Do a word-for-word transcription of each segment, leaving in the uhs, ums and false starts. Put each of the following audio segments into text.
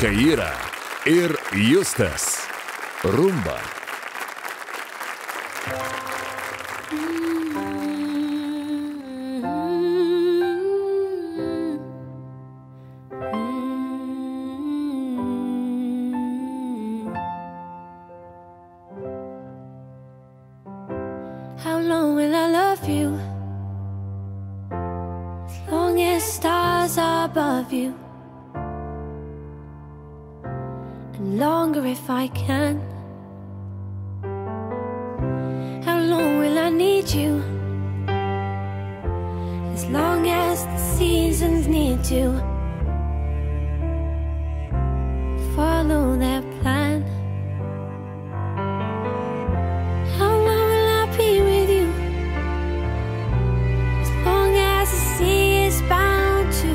Keira ir Justas. Rumba. How long will I love you? As long as stars are above you, and longer if I can. How long will I need you? As long as the seasons need to follow their plan. How long will I be with you? As long as the sea is bound to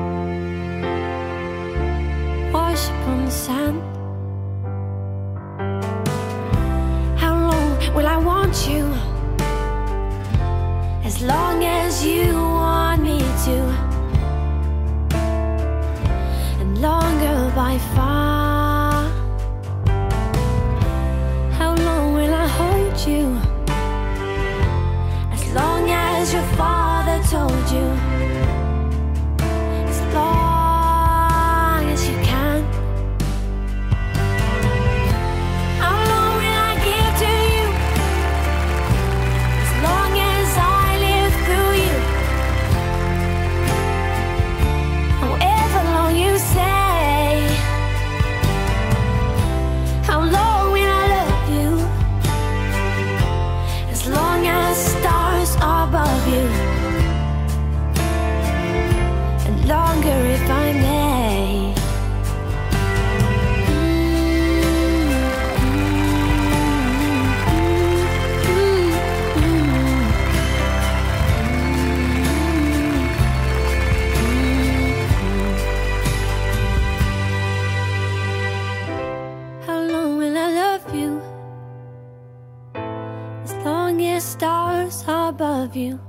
wash upon the sand. How long will I want you? As long as you want me to, and longer by far. How long will I hold you? As long as your father told you, as long as you can. How long will I give to you? As long as I live through you. However long you say. How long will I love you? As long as stars are above you, and longer if I may. How long will I love you? As long as stars are above you,